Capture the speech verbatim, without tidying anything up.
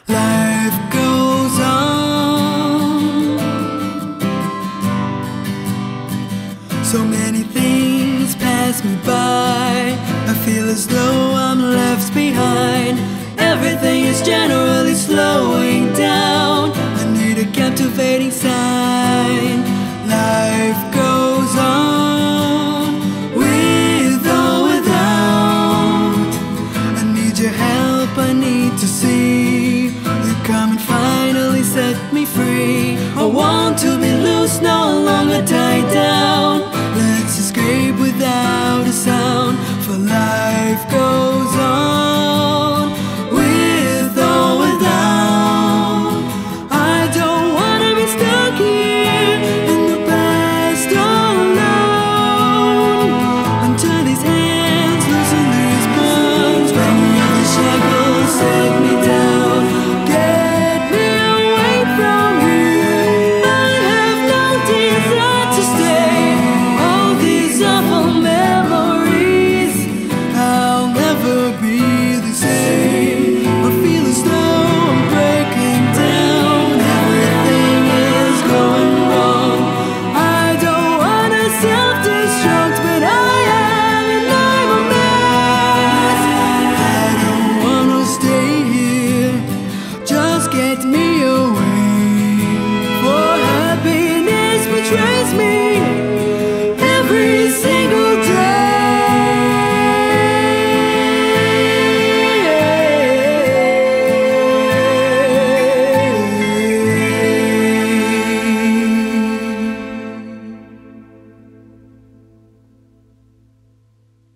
Life goes on. So many things pass me by. I feel as though I'm left behind. Everything is generally slowing down. I need a captivating sign. Life goes on, with or without. I need your help, I need to see you come and finally set me free. I want to be loose, no longer tied down. Let's escape without a sound, for life goes on.